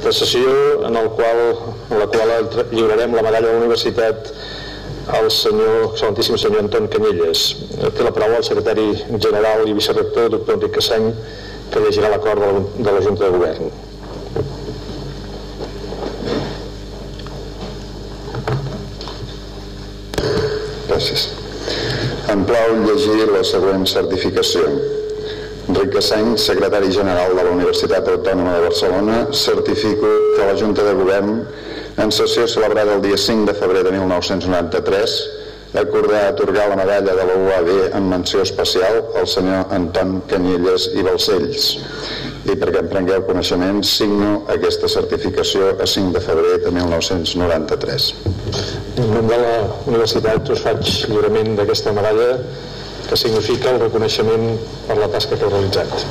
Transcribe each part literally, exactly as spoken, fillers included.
aquesta sessió en la qual lliurarem la medalla de la universitat al senyor, excelentíssim senyor Anton Canyelles. Té la paraula el secretari general i vicerector, doctor Enric Cassany, que llegirà l'acord de la Junta de Govern. Gràcies. Em plau llegir la següent certificació. Enric Cassany, secretari general de la Universitat Autònoma de Barcelona, certifico que la Junta de Govern, en sessió celebrada el dia cinc de febrer de mil nou-cents noranta-tres, acordar atorgar la medalla de la U A B en menció especial al senyor Anton Canyelles i Balcells. I perquè en prengueu coneixement, signo aquesta certificació a cinc de febrer de mil nou-cents noranta-tres. En nom de la universitat us faig lliurament d'aquesta medalla que significa el reconeixement per la tasca que heu realitzat.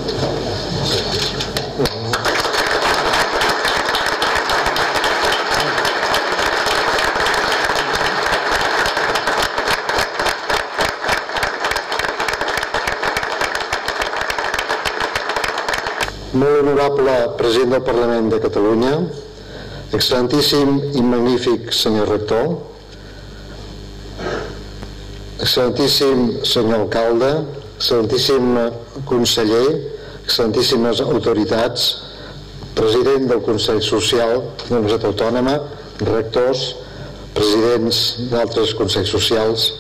Molt honorable president del Parlament de Catalunya, excel·lentíssim i magnífic senyor rector, excel·lentíssim senyor alcalde, excel·lentíssim conseller, excel·lentíssimes autoritats, president del Consell Social de la Universitat Autònoma, rectors, presidents d'altres consells socials.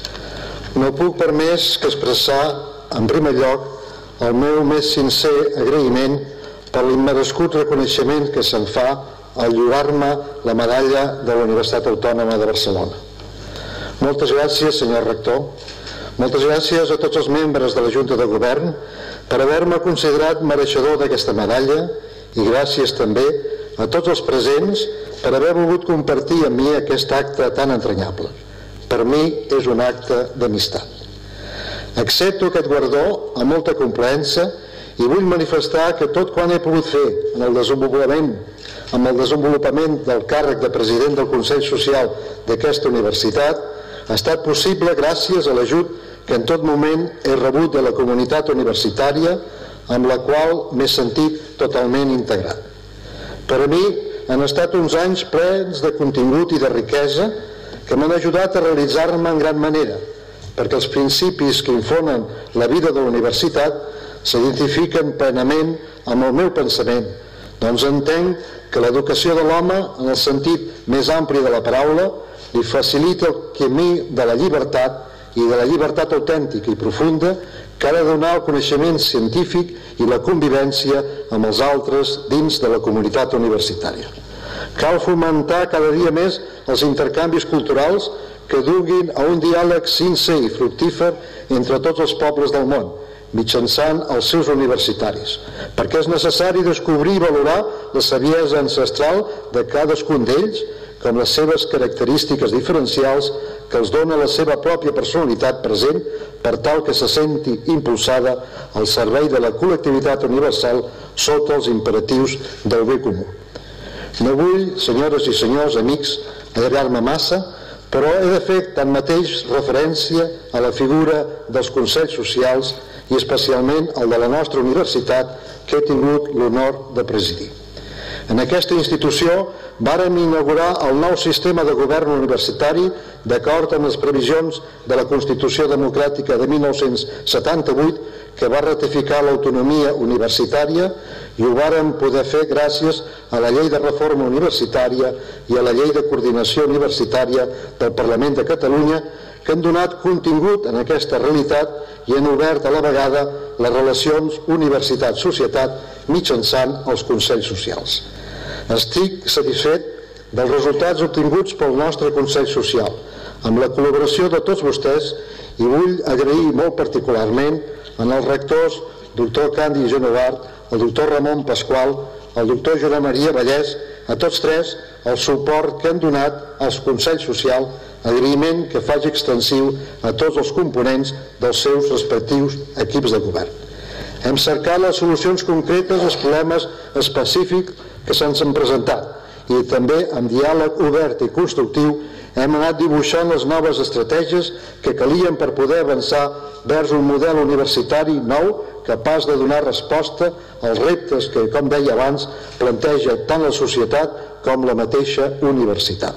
No puc per més que expressar, en primer lloc, el meu més sincer agraïment per l'immerescut reconeixement que se'n fa al lliurar-me la medalla de la Universitat Autònoma de Barcelona. Moltes gràcies, senyor rector. Moltes gràcies a tots els membres de la Junta de Govern per haver-me considerat mereixedor d'aquesta medalla i gràcies també a tots els presents per haver volgut compartir amb mi aquest acte tan entranyable. Per mi és un acte d'amistat. Accepto aquest guardó amb molta complaença i vull manifestar que tot quant he pogut fer en el desenvolupament, amb el desenvolupament del càrrec de president del Consell Social d'aquesta universitat ha estat possible gràcies a l'ajut que en tot moment he rebut de la comunitat universitària amb la qual m'he sentit totalment integrat. Per a mi han estat uns anys plens de contingut i de riquesa que m'han ajudat a realitzar-me en gran manera, perquè els principis que infonen la vida de la universitat s'identifiquen plenament amb el meu pensament, doncs entenc que l'educació de l'home, en el sentit més ampli de la paraula, li facilita el camí de la llibertat i de la llibertat autèntica i profunda que ha de donar el coneixement científic i la convivència amb els altres dins de la comunitat universitària. Cal fomentar cada dia més els intercanvis culturals que duguin a un diàleg sincer i fructífer entre tots els pobles del món, mitjançant els seus universitaris, perquè és necessari descobrir i valorar la saviesa ancestral de cadascun d'ells, com les seves característiques diferencials que els dona la seva pròpia personalitat present per tal que se senti impulsada al servei de la col·lectivitat universal sota els imperatius del bé comú. No vull, senyores i senyors, amics, allargar-me massa, però he de fer tanmateix referència a la figura dels consells socials i especialment el de la nostra universitat que he tingut l'honor de presidir. En aquesta institució vàrem inaugurar el nou sistema de govern universitari d'acord amb les previsions de la Constitució Democràtica de mil nou-cents setanta-vuit que va ratificar l'autonomia universitària i ho vàrem poder fer gràcies a la Llei de Reforma Universitària i a la Llei de Coordinació Universitària del Parlament de Catalunya que han donat contingut en aquesta realitat i han obert a la vegada les relacions universitat-societat mitjançant els consells socials. Estic satisfet dels resultats obtinguts pel nostre Consell Social, amb la col·laboració de tots vostès, i vull agrair molt particularment als rectors doctor Candi Genovart, el doctor Ramon Pasqual, el doctor Joan Maria Vallès, a tots tres el suport que han donat als Consells Social, agraïment que faig extensiu a tots els components dels seus respectius equips de govern. Hem cercat les solucions concretes als problemes específics que se'ns han presentat i també amb diàleg obert i constructiu hem anat dibuixant les noves estratègies que calien per poder avançar vers un model universitari nou capaç de donar resposta als reptes que, com deia abans, planteja tant la societat com la mateixa universitat.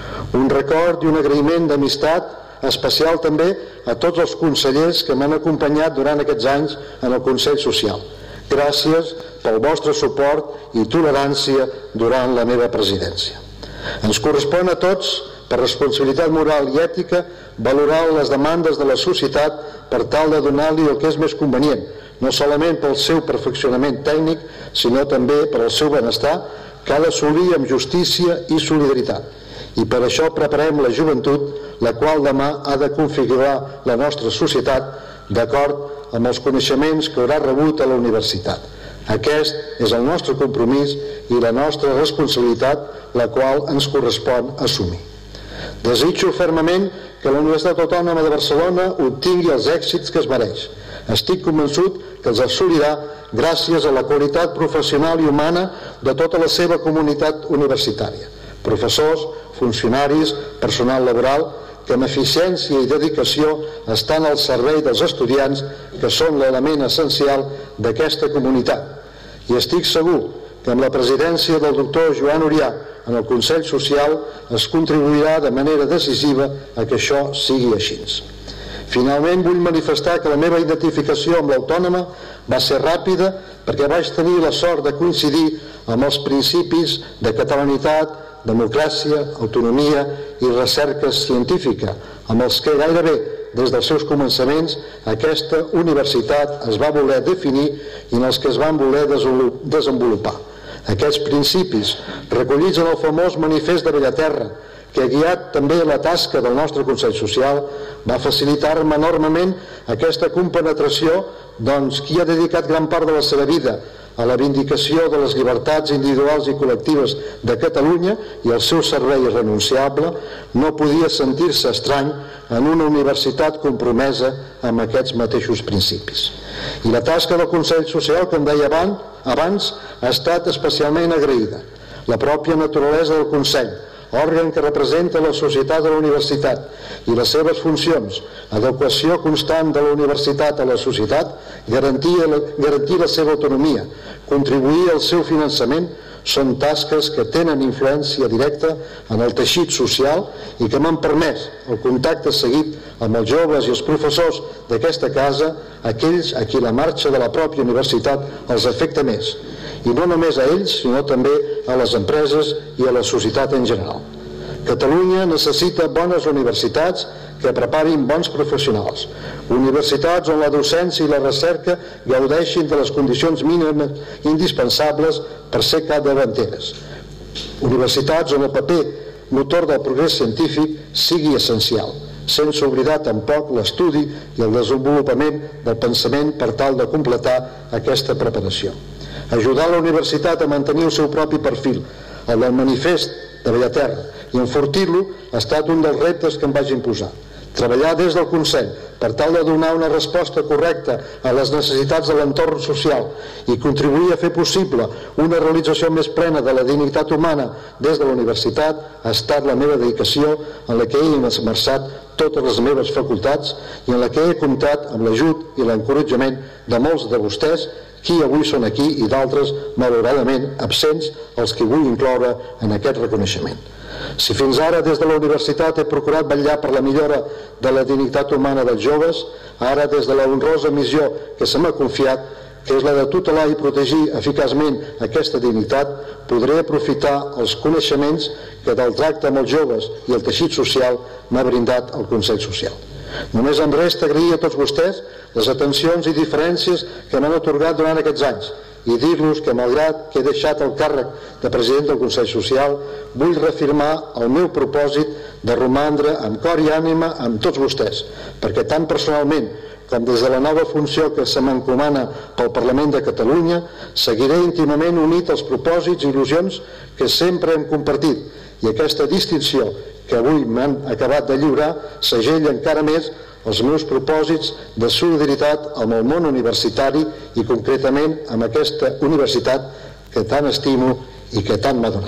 Un record i un agraïment d'amistat especial també a tots els consellers que m'han acompanyat durant aquests anys en el Consell Social. Gràcies pel vostre suport i tolerància durant la meva presidència. Ens correspon a tots, per responsabilitat moral i ètica, valorar les demandes de la societat per tal de donar-li el que és més convenient, no solament pel seu perfeccionament tècnic, sinó també per al seu benestar, que ha d'assolir amb justícia i solidaritat. I per això preparem la joventut, la qual demà ha de configurar la nostra societat d'acord amb els coneixements que haurà rebut a la universitat. Aquest és el nostre compromís i la nostra responsabilitat, la qual ens correspon assumir. Desitjo fermament que la Universitat Autònoma de Barcelona obtingui els èxits que es mereix. Estic convençut que els assolirà gràcies a la qualitat professional i humana de tota la seva comunitat universitària. Professors, funcionaris, personal laboral, que amb eficiència i dedicació estan al servei dels estudiants, que són l'element essencial d'aquesta comunitat. I estic segur que amb la presidència del doctor Joan Orià en el Consell Social es contribuirà de manera decisiva a que això sigui així. Finalment, vull manifestar que la meva identificació amb l'Autònoma va ser ràpida perquè vaig tenir la sort de coincidir amb els principis de catalanitat, democràcia, autonomia i recerca científica, amb els que gairebé des dels seus començaments aquesta universitat es va voler definir i en els que es van voler desenvolupar. Aquests principis, recollits en el famós manifest de Bellaterra, que ha guiat també la tasca del nostre Consell Social, va facilitar-me enormement aquesta compenetració, doncs qui ha dedicat gran part de la seva vida a la vindicació de les llibertats individuals i col·lectives de Catalunya i el seu servei irrenunciable, no podia sentir-se estrany en una universitat compromesa amb aquests mateixos principis. I la tasca del Consell Social, com deia abans, ha estat especialment agraïda. La pròpia naturalesa del Consell, òrgan que representa la societat de la universitat, i les seves funcions, adequació constant de la universitat a la societat, garantir la, garantir la seva autonomia, contribuir al seu finançament, són tasques que tenen influència directa en el teixit social i que m'han permès el contacte seguit amb els joves i els professors d'aquesta casa, aquells a qui la marxa de la pròpia universitat els afecta més, i no només a ells, sinó també a les empreses i a la societat en general. Catalunya necessita bones universitats que preparin bons professionals, universitats on la docència i la recerca gaudeixin de les condicions mínimes indispensables per ser capdavanteres, universitats on el paper motor del progrés científic sigui essencial, sense oblidar tampoc l'estudi i el desenvolupament del pensament per tal de completar aquesta preparació. Ajudar la universitat a mantenir el seu propi perfil, el del manifest de Bellaterra, i enfortir-lo ha estat un dels reptes que em vaig imposar. Treballar des del Consell per tal de donar una resposta correcta a les necessitats de l'entorn social i contribuir a fer possible una realització més plena de la dignitat humana des de la universitat ha estat la meva dedicació, en la que he esmerçat totes les meves facultats i en la que he comptat amb l'ajut i l'encoratjament de molts de vostès, qui avui són aquí i d'altres, malauradament, absents, els que vull incloure en aquest reconeixement. Si fins ara des de la universitat he procurat vetllar per la millora de la dignitat humana dels joves, ara des de la honrosa missió que se m'ha confiat, que és la de tutelar i protegir eficaçment aquesta dignitat, podré aprofitar els coneixements que del tracte amb els joves i el teixit social m'ha brindat el Consell Social. Només em resta agrair a tots vostès les atencions i diferències que m'han atorgat durant aquests anys i dir-los que, malgrat que he deixat el càrrec de president del Consell Social, vull reafirmar el meu propòsit de romandre amb cor i ànima amb tots vostès, perquè tant personalment com des de la nova funció que se m'encomana pel Parlament de Catalunya, seguiré íntimament unit als propòsits i il·lusions que sempre hem compartit, i aquesta distinció que avui m'han acabat de lliurar segella encara més els meus propòsits de solidaritat amb el món universitari i concretament amb aquesta universitat que tant estimo i que tant m'ha donat.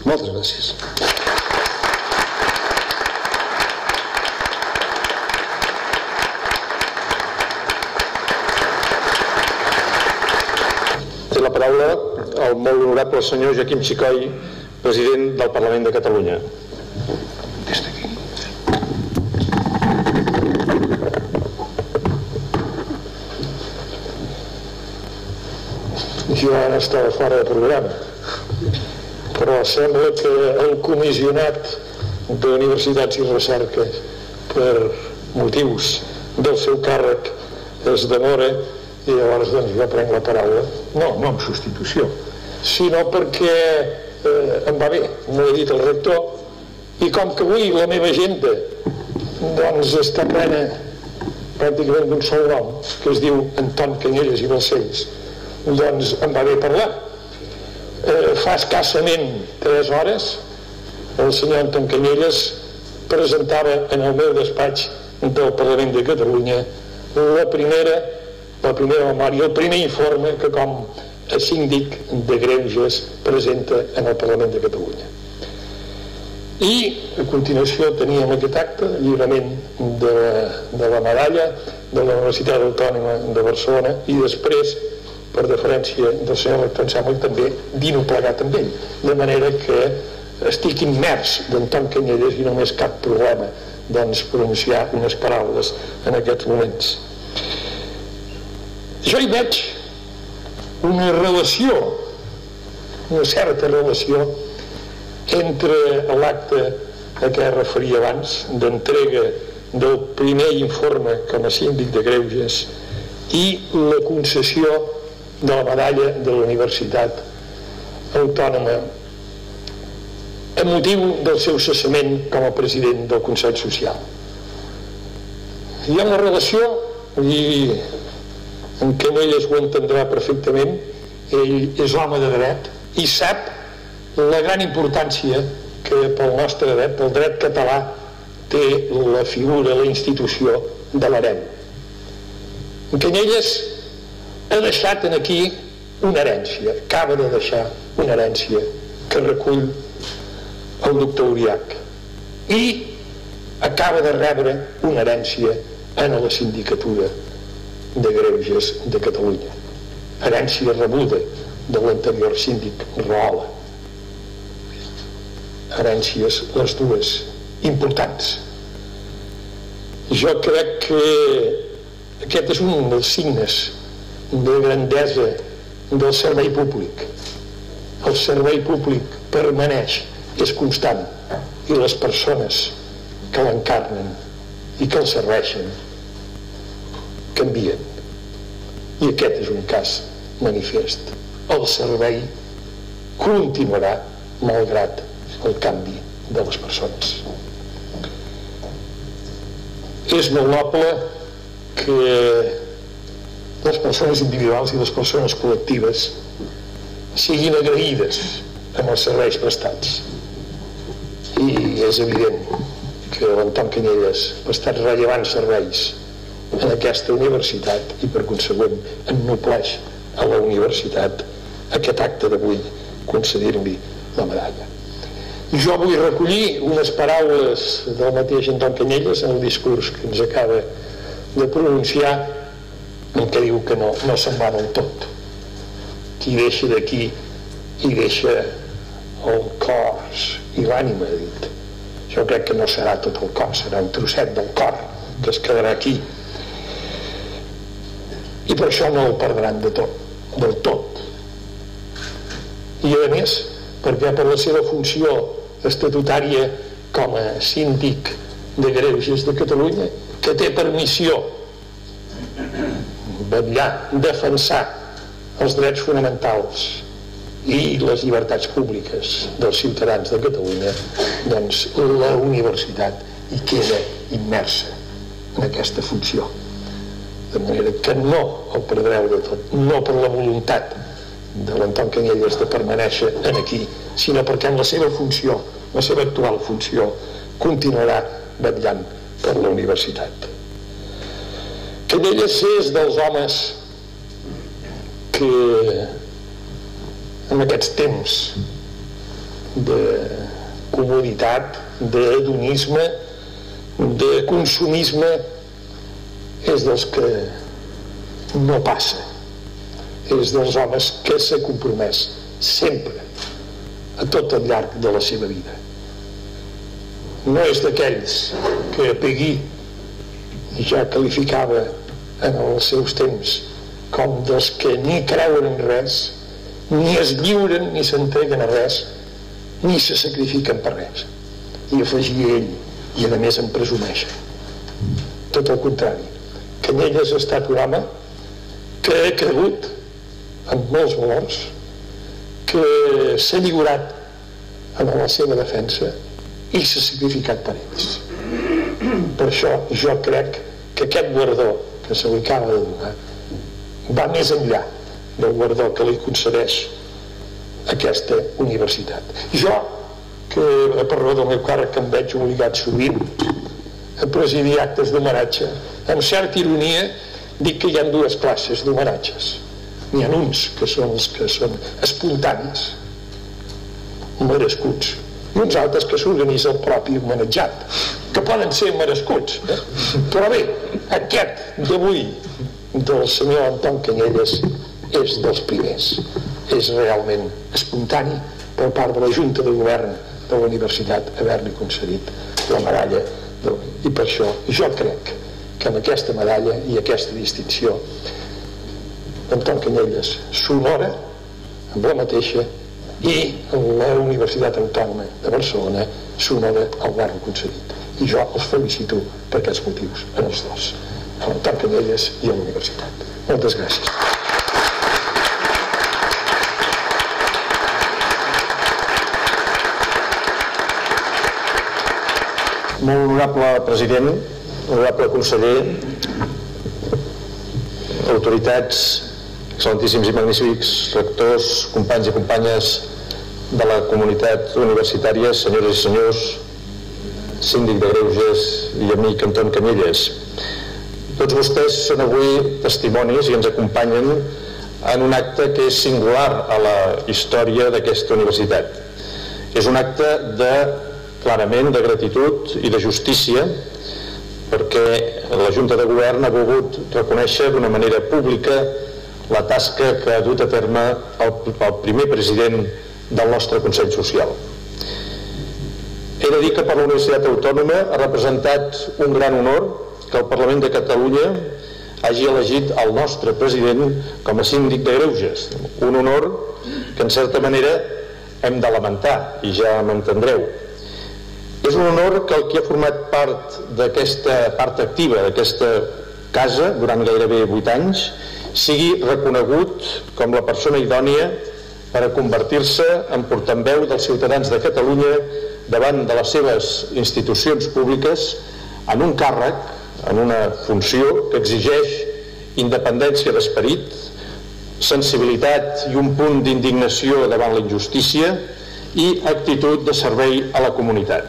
Moltes gràcies. Té la paraula el molt honorable senyor Joaquim Xicoi, president del Parlament de Catalunya. Jo ara estava fora de programa, però sembla que el comissionat d'Universitats i Recerca, per motius del seu càrrec, es demora i llavors doncs jo prenc la paraula, no, no en substitució, sinó perquè eh, em va bé, m'ho ha dit el rector, i com que avui la meva agenda doncs està plena pràcticament d'un sol nom, que es diu Anton Canyelles i Balcells, doncs em va bé parlar. Eh, fa escassament tres hores el senyor Anton Canyelles presentava en el meu despatx del Parlament de Catalunya la primera la primera memòria, el primer informe que com a síndic de greuges presenta en el Parlament de Catalunya. I a continuació teníem aquest acte, lliurament de la, de la medalla de la Universitat Autònoma de Barcelona, i després, per deferència del senyor rector, em sembla que també dino plegat amb ell, de manera que estic immers d'Anton Canyelles i només cap problema doncs pronunciar unes paraules en aquests moments. Jo hi veig una relació, una certa relació entre l'acte a què es referia abans, d'entrega del primer informe com a síndic de greuges, i la concessió de la medalla de la Universitat Autònoma a motiu del seu cessament com a president del Consell Social. Hi ha una relació, i en Canyelles ho entendrà perfectament, ell és home de dret i sap la gran importància que pel nostre dret, pel dret català, té la figura, la institució de l'hereu. Canyelles ha deixat aquí una herència, acaba de deixar una herència que recull el doctor Uriach, i acaba de rebre una herència en la sindicatura de greuges de Catalunya, herència rebuda de l'anterior síndic Rahola. Herències les dues importants. Jo crec que aquest és un dels signes de grandesa del servei públic. El servei públic permaneix, és constant, i les persones que l'encarnen i que el serveixen canvien. I aquest és un cas manifest. El servei continuarà malgrat el canvi de les persones. És molt noble que les persones individuals i les persones col·lectives siguin agraïdes amb els serveis prestats. I és evident que l'Anton Canyelles ha prestat rellevants serveis en aquesta universitat i per consegüent ennobleix a la universitat aquest acte d'avui, concedir-li la medalla. Jo vull recollir unes paraules del mateix Anton Canyelles en el discurs que ens acaba de pronunciar, en què diu que no, no se'n va del tot. Qui deixa d'aquí i deixa el cos i l'ànima, ha dit. Jo crec que no serà tot el cos, serà un trosset del cor que es quedarà aquí. I per això no el perdran de tot, del tot. I a més, perquè per la seva funció estatutària com a síndic de greuges de Catalunya, que té per missió vetllar, defensar els drets fonamentals i les llibertats públiques dels ciutadans de Catalunya, doncs la universitat hi queda immersa en aquesta funció. De manera que no el perdreu de tot, no per la voluntat de l'Anton Canyelles de permanèixer en aquí, sinó perquè en la seva funció, la seva actual funció, continuarà vetllant per la universitat. Canyelles és dels homes que en aquests temps de comoditat, d'hedonisme, de consumisme, és dels que no passa. És dels homes que s'ha compromès sempre, a tot el llarg de la seva vida. No és d'aquells que Pegui ja qualificava en els seus temps com dels que ni creuen en res, ni es lliuren ni s'entreguen a res, ni se sacrifiquen per res. I afegia ell, i a més en presumeixen. Tot el contrari, Canyelles ha estat un home que ha cregut en molts valors, que s'ha lliurat en la seva defensa i s'ha sacrificat per ells. Per això jo crec que aquest guardó que se li acaba de donar va més enllà del guardó que li concedeix aquesta universitat. Jo, que per raó del meu càrrec em veig obligat sovint a presidir actes d'homenatge, amb certa ironia dic que hi ha dues classes d'homenatges. N'hi ha uns que són els que són espontanis, merescuts, i uns altres que s'organitza el propi homenatjat, que poden ser merescuts. Eh? Però bé, aquest d'avui del senyor Anton Canyelles és dels primers. És realment espontani per part de la Junta de Govern de la Universitat haver-li concedit la medalla. I per això jo crec que amb aquesta medalla i aquesta distinció Anton Canyelles s'honora amb la mateixa i la Universitat Autònoma de Barcelona s'honora al haver-lo concedit. I jo els felicito per aquests motius, en els dos, a l'Anton Canyelles i a la Universitat. Moltes gràcies. Molt honorable president, honorable conseller, autoritats, excel·lentíssims i magnífics rectors, companys i companyes de la comunitat universitària, senyores i senyors, síndic de Greuges i amic Anton Canyelles. Tots vostès són avui testimonis i ens acompanyen en un acte que és singular a la història d'aquesta universitat. És un acte de, clarament, de gratitud i de justícia, perquè la Junta de Govern ha volgut reconèixer d'una manera pública la tasca que ha dut a terme el, el primer president del nostre Consell Social. He de dir que per la Universitat Autònoma ha representat un gran honor que el Parlament de Catalunya hagi elegit el nostre president com a síndic de Greuges, un honor que en certa manera hem de lamentar, i ja m'entendreu. És un honor que el que ha format part d'aquesta part activa d'aquesta casa durant gairebé vuit anys sigui reconegut com la persona idònia per a convertir-se en portaveu dels ciutadans de Catalunya davant de les seves institucions públiques en un càrrec, en una funció que exigeix independència d'esperit, sensibilitat i un punt d'indignació davant la injustícia i actitud de servei a la comunitat.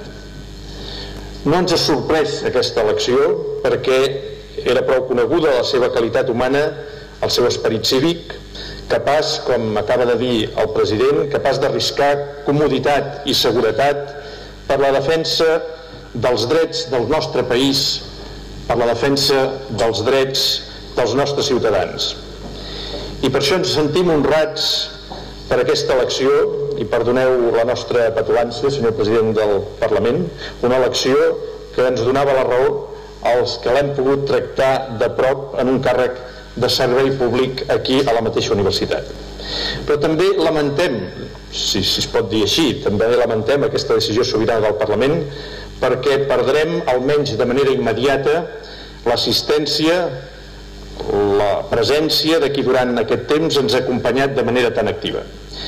No ens ha sorprès aquesta elecció perquè era prou coneguda la seva qualitat humana, el seu esperit cívic, capaç, com acaba de dir el president, capaç d'arriscar comoditat i seguretat per la defensa dels drets del nostre país, per la defensa dels drets dels nostres ciutadans. I per això ens sentim honrats per aquesta elecció, i perdoneu la nostra petulància, senyor president del Parlament, una elecció que ens donava la raó als que l'hem pogut tractar de prop en un càrrec de servei públic aquí a la mateixa universitat. Però també lamentem, si, si es pot dir així, també lamentem aquesta decisió sobirana del Parlament perquè perdrem, almenys de manera immediata, l'assistència, la presència de qui durant aquest temps ens ha acompanyat de manera tan activa.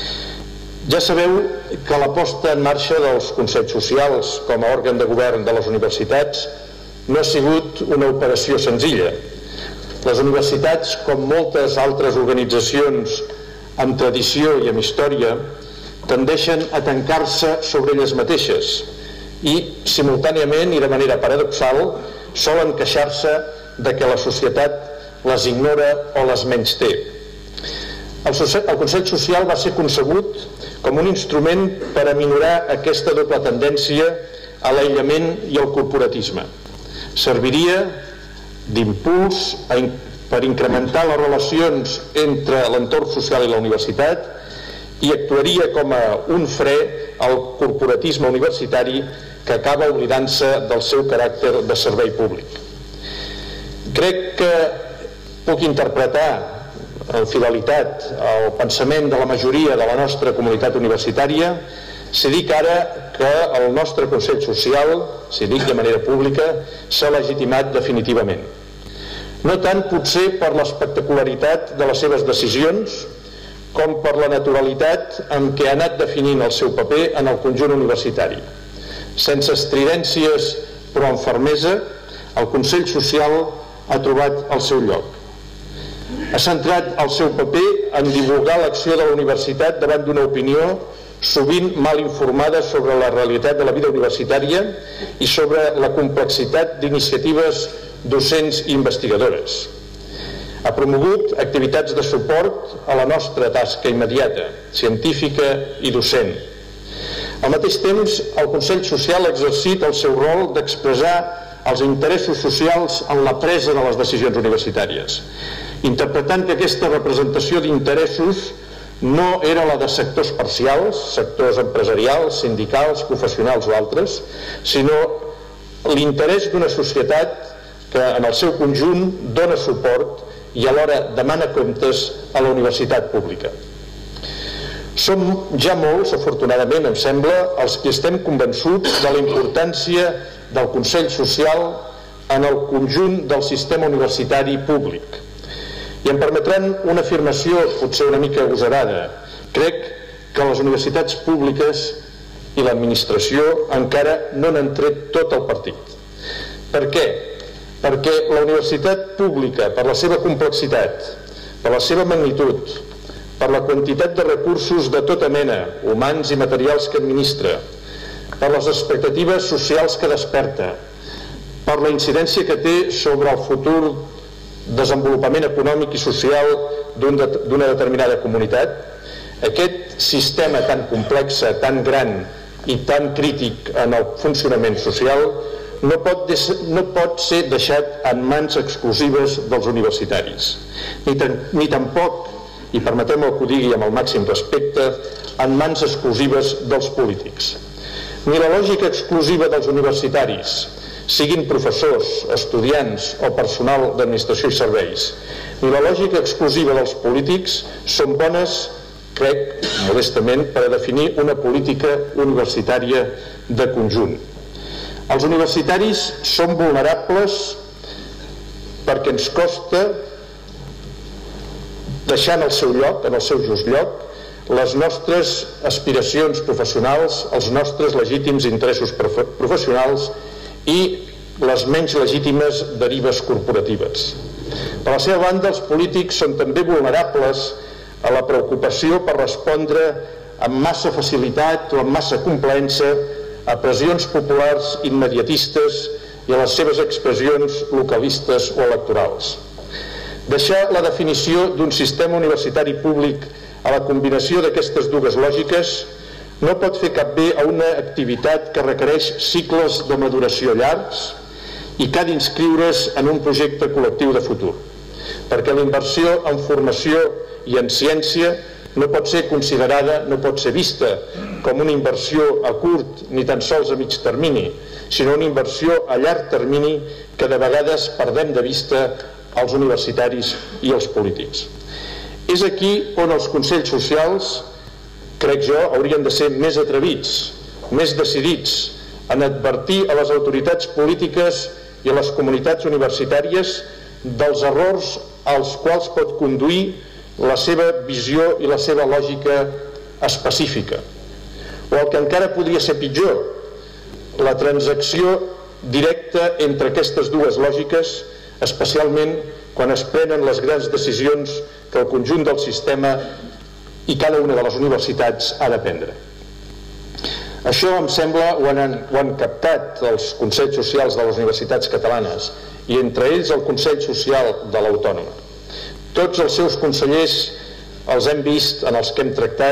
Ja sabeu que la posta en marxa dels consells socials com a òrgan de govern de les universitats no ha sigut una operació senzilla. Les universitats, com moltes altres organitzacions amb tradició i amb història, tendeixen a tancar-se sobre elles mateixes i, simultàniament i de manera paradoxal, solen queixar-se de que la societat les ignora o les menysté. El Consell Social va ser concebut com un instrument per aminorar aquesta doble tendència a l'aïllament i al corporatisme. Serviria d'impuls per incrementar les relacions entre l'entorn social i la universitat i actuaria com a un fre al corporatisme universitari que acaba oblidant-se del seu caràcter de servei públic. Crec que puc interpretar amb fidelitat el pensament de la majoria de la nostra comunitat universitària si dic ara que el nostre Consell Social, si dic de manera pública, s'ha legitimat definitivament. No tant potser per l'espectacularitat de les seves decisions com per la naturalitat amb què ha anat definint el seu paper en el conjunt universitari. Sense estridències però amb fermesa, el Consell Social ha trobat el seu lloc. Ha centrat el seu paper en divulgar l'acció de la universitat davant d'una opinió sovint mal informada sobre la realitat de la vida universitària i sobre la complexitat d'iniciatives docents i investigadores. Ha promogut activitats de suport a la nostra tasca immediata, científica i docent. Al mateix temps, el Consell Social ha exercit el seu rol d'expressar els interessos socials en la presa de les decisions universitàries, interpretant que aquesta representació d'interessos no era la de sectors parcials, sectors empresarials, sindicals, professionals o altres, sinó l'interès d'una societat que en el seu conjunt dona suport i alhora demana comptes a la universitat pública. Som ja molts, afortunadament, em sembla, els que estem convençuts de la importància del Consell Social en el conjunt del sistema universitari públic. I em permetran una afirmació potser una mica agosarada. Crec que les universitats públiques i l'administració encara no n'han tret tot el partit. Per què? Perquè la universitat pública, per la seva complexitat, per la seva magnitud, per la quantitat de recursos de tota mena, humans i materials que administra, per les expectatives socials que desperta, per la incidència que té sobre el futur desenvolupament econòmic i social d'una determinada comunitat, aquest sistema tan complex, tan gran i tan crític en el funcionament social no pot, no pot ser deixat en mans exclusives dels universitaris, ni, ni tampoc, i permeteu-me que ho digui amb el màxim respecte, en mans exclusives dels polítics. Ni la lògica exclusiva dels universitaris, siguin professors, estudiants o personal d'administració i serveis, ni la lògica exclusiva dels polítics són bones, crec, modestament, per a definir una política universitària de conjunt. Els universitaris són vulnerables perquè ens costa deixar en el seu lloc, en el seu just lloc, les nostres aspiracions professionals, els nostres legítims interessos professionals i les menys legítimes derives corporatives. Per la seva banda, els polítics són també vulnerables a la preocupació per respondre amb massa facilitat o amb massa complaença a pressions populars immediatistes i a les seves expressions localistes o electorals. Deixar la definició d'un sistema universitari públic a la combinació d'aquestes dues lògiques no pot fer cap bé a una activitat que requereix cicles de maduració llargs i que ha d'inscriure's en un projecte col·lectiu de futur, perquè la inversió en formació i en ciència no pot ser considerada, no pot ser vista com una inversió a curt ni tan sols a mig termini, sinó una inversió a llarg termini que de vegades perdem de vista els universitaris i els polítics. És aquí on els consells socials, crec jo, haurien de ser més atrevits, més decidits en advertir a les autoritats polítiques i a les comunitats universitàries dels errors als quals pot conduir la seva visió i la seva lògica específica. O el que encara podria ser pitjor, la transacció directa entre aquestes dues lògiques, especialment quan es prenen les grans decisions que el conjunt del sistema i cada una de les universitats ha de prendre. Això, em sembla, ho han, ho han captat els consells socials de les universitats catalanes i entre ells el Consell Social de l'Autònoma. Tots els seus consellers els hem vist, en els que hem tractat,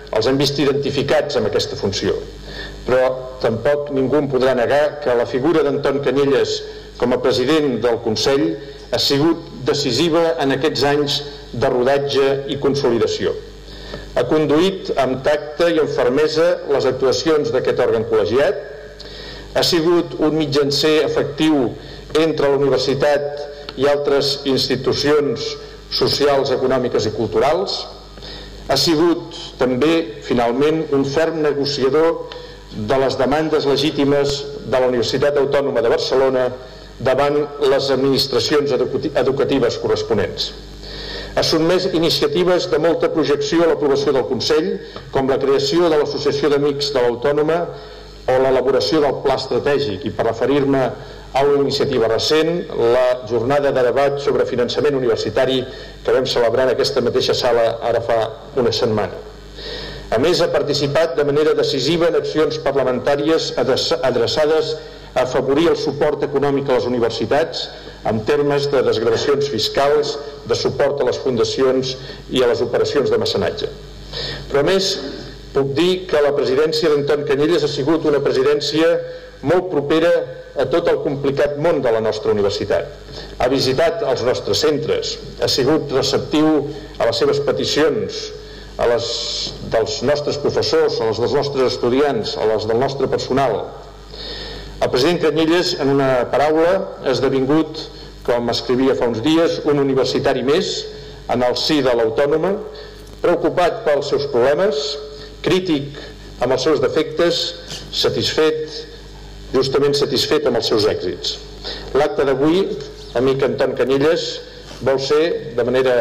els hem vist identificats amb aquesta funció. Però tampoc ningú em podrà negar que la figura d'Anton Canyelles com a president del Consell ha sigut decisiva en aquests anys de rodatge i consolidació. Ha conduït amb tacte i amb fermesa les actuacions d'aquest òrgan col·legiat, ha sigut un mitjancer efectiu entre la universitat i altres institucions socials, econòmiques i culturals, ha sigut també, finalment, un ferm negociador de les demandes legítimes de la Universitat Autònoma de Barcelona davant les administracions educatives corresponents. Ha sotmès iniciatives de molta projecció a l'aprovació del Consell, com la creació de l'Associació d'Amics de l'Autònoma o l'elaboració del Pla Estratègic, i per referir-me a una iniciativa recent, la jornada de debat sobre finançament universitari que vam celebrar en aquesta mateixa sala ara fa una setmana. A més, ha participat de manera decisiva en accions parlamentàries adreçades a afavorir el suport econòmic a les universitats en termes de desgravacions fiscals, de suport a les fundacions i a les operacions de mecenatge. Però a més, puc dir que la presidència d'Anton Canyelles ha sigut una presidència molt propera a tot el complicat món de la nostra universitat. Ha visitat els nostres centres, ha sigut receptiu a les seves peticions, a les dels nostres professors, a les dels nostres estudiants, a les del nostre personal. El president Canyelles, en una paraula, ha esdevingut, com escrivia fa uns dies, un universitari més en el si de l'Autònoma, preocupat pels seus problemes, crític amb els seus defectes, satisfet, justament satisfet amb els seus èxits. L'acte d'avui, amic Anton Canyelles, vol ser, de manera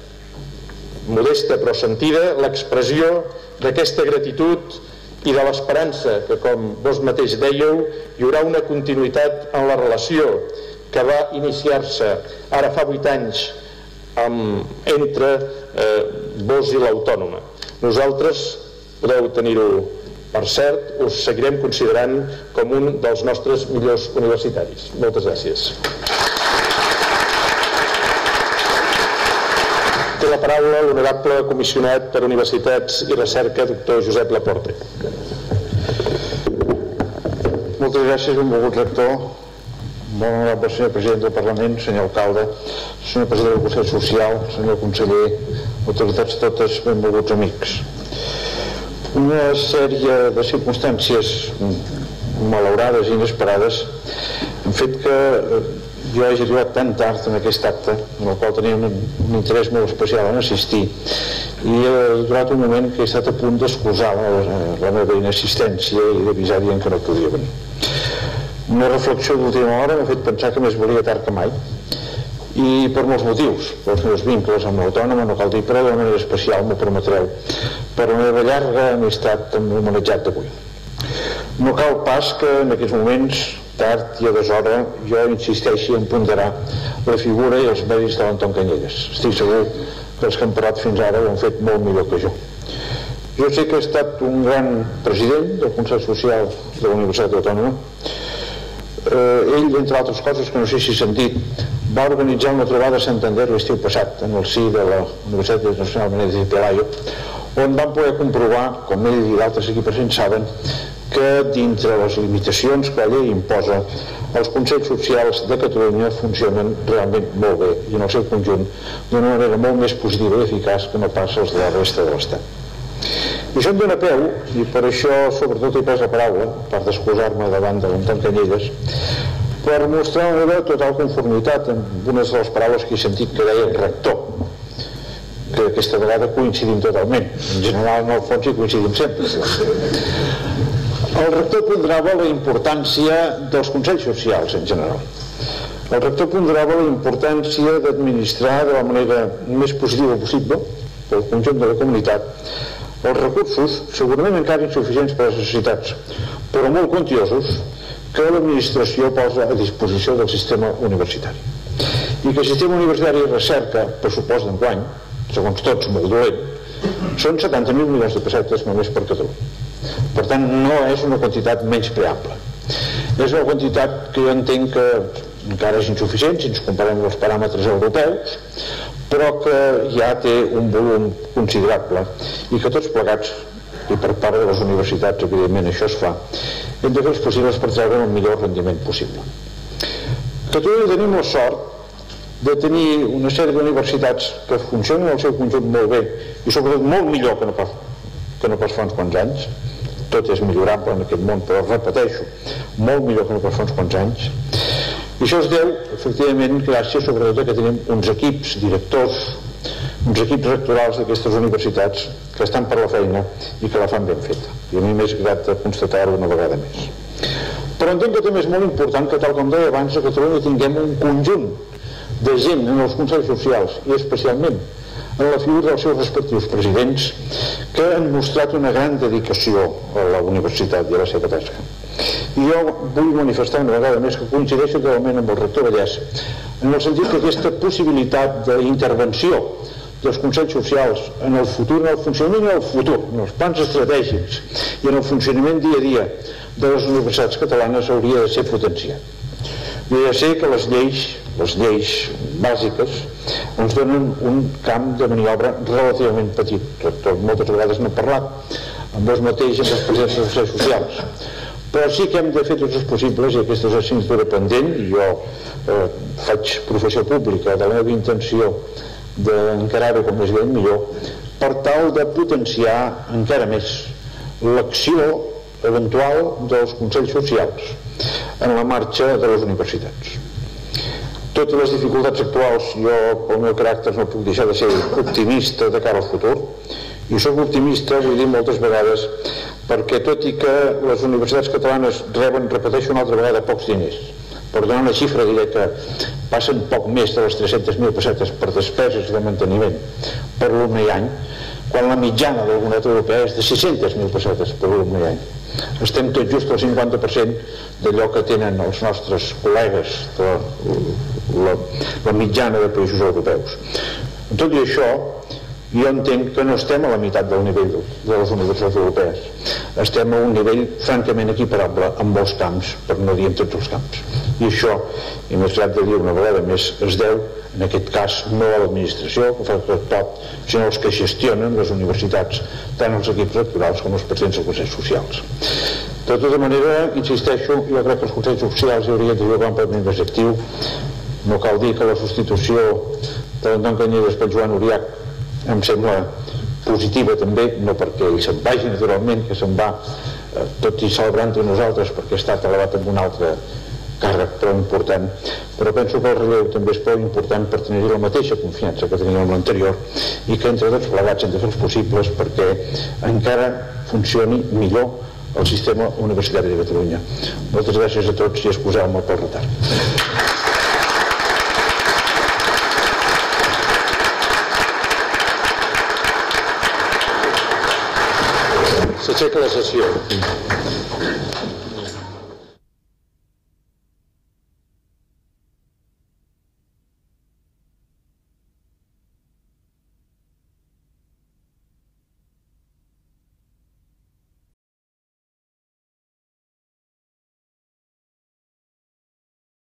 modesta però sentida, l'expressió d'aquesta gratitud i de l'esperança que, com vos mateix dèieu, hi haurà una continuïtat en la relació que va iniciar-se ara fa vuit anys amb, entre eh, vos i l'Autònoma. Nosaltres, podeu tenir-ho per cert, us seguirem considerant com un dels nostres millors universitaris. Moltes gràcies. Té la paraula l'honorable comissionat per Universitats i Recerca, doctor Josep Laporte. Moltes gràcies, benvolgut rector, molt honorable senyor president del Parlament, senyor alcalde, senyor president del Consell Social, senyor conseller, autoritats totes, benvolguts amics. Una sèrie de circumstàncies malaurades i inesperades han fet que jo hagi arribat tan tard en aquest acte, en el qual tenia un, un interès molt especial en assistir, i he durat un moment que he estat a punt d'excusar la, la meva inassistència i d'avisar dient que no podia venir. Una reflexió d'última hora m'ha fet pensar que més volia tard que mai, i per molts motius, pels meus vincles amb l'Autònoma, no cal dir, però de manera especial, m'ho permetreu, per la meva llarga amistat amb l'homenatjat d'avui. No cal pas que en aquests moments, tard i a deshora, jo insisteixi en ponderar la figura i els mèrits de l'Anton Canyelles. Estic segur que els que han parlat fins ara ho han fet molt millor que jo. Jo sé que ha estat un gran president del Consell Social de la Universitat Autònoma. Eh, ell, entre altres coses que no sé si he sentit, va organitzar una trobada a Santander l'estiu passat, en el si de la Universitat Internacional Menéndez y Pelayo, on van poder comprovar, com ell i d'altres aquí presents saben, que dintre les limitacions que la llei imposa, els Consells Socials de Catalunya funcionen realment molt bé i en el seu conjunt d'una manera molt més positiva i eficaç que no passa els de la resta de l'Estat. I això em dóna peu, i per això sobretot he pres la paraula, per d'excusar-me davant de l'Anton Canyelles, per mostrar la meva total conformitat amb unes de les paraules que he sentit que deia el rector, que aquesta vegada coincidim totalment. En general, en el fons hi coincidim sempre. El rector ponderava la importància dels consells socials en general. El rector ponderava la importància d'administrar de la manera més positiva possible pel conjunt de la comunitat els recursos, segurament encara insuficients per a les necessitats, però molt quantiosos, que l'administració posa a disposició del sistema universitari. I que el sistema universitari de recerca, pressupost d'enguany, segons tots molt dolent, són setanta mil milions de pessetes només per Catalunya. Per tant, no és una quantitat menys preable. És una quantitat que jo entenc que encara és insuficient si ens comparem amb els paràmetres europeus, però que ja té un volum considerable i que tots plegats i per part de les universitats, evidentment això es fa, hem de fer els possibles per treure el millor rendiment possible. Catalunya tenim la sort de tenir una sèrie d'universitats que funcionen al seu conjunt molt bé i sobretot molt millor que no pas, que no pas fa uns quants anys. Tot és millorable en aquest món, però repeteixo, molt millor que no pas fa uns quants anys. I això es deu, efectivament, gràcies sobretot a que tenim uns equips directors, uns equips rectorals d'aquestes universitats que estan per la feina i que la fan ben feta. I a mi m'és grat constatar-ho una vegada més. Però entenc que també és molt important que, tal com deia abans, a Catalunya tinguem un conjunt de gent en els consells socials i especialment en la figura dels seus respectius presidents que han mostrat una gran dedicació a la universitat i a la seva tasca. I jo vull manifestar una vegada més que coincideixo totalment amb el rector Vallès en el sentit que aquesta possibilitat d'intervenció dels consells socials en el futur, en el funcionament i en el futur, en els plans estratègics i en el funcionament dia a dia de les universitats catalanes hauria de ser potenciat. Hauria de ser que les lleis, les lleis bàsiques ens donen un camp de maniobra relativament petit. Tot, tot, moltes vegades n'hem parlat amb els mateixos, amb els presidents dels consells socials. Però sí que hem de fer tots els possibles, i aquesta és assignatura pendent, i jo eh, faig professió pública de la meva intenció d'encarar-ho com més bé millor, per tal de potenciar encara més l'acció eventual dels consells socials en la marxa de les universitats. Totes les dificultats actuals, jo pel meu caràcter no puc deixar de ser optimista de cara al futur, i soc optimista, vull dir moltes vegades, perquè tot i que les universitats catalanes reben, repeteixo una altra vegada, pocs diners, per donar una xifra diré que passen poc més de les tres-centes mil pessetes per despeses de manteniment per alumne i any, quan la mitjana de la comunitat europea és de sis-centes mil pessetes per alumne i any. Estem tot just al cinquanta per cent d'allò que tenen els nostres col·legues de la, la mitjana de països europeus. Tot i això, jo entenc que no estem a la meitat del nivell de les universitats europees. Estem a un nivell francament equiparable en molts camps, per no dir en tots els camps. I això, i m'és grat de dir una vegada més, es deu, en aquest cas, no a l'administració, que fa tot tot, sinó als que gestionen les universitats, tant els equips rectorals com els presidents dels consells socials. De tota manera, insisteixo, jo crec que els consells socials hi haurien de jugar un paper més actiu. No cal dir que la substitució de l'Anton Canyelles per Joan Uriach em sembla positiva també, no perquè ell se'n vagi naturalment, que se'n va eh, tot i celebrant a nosaltres perquè ha estat elevat amb un altre càrrec prou important, però penso que el relleu també és prou important per tenir la mateixa confiança que teníem amb l'anterior i que entre tots plegats hem de fer els possibles perquè encara funcioni millor el sistema universitari de Catalunya. Moltes gràcies a tots i excuseu-me pel retard. S'aixeca la sessió.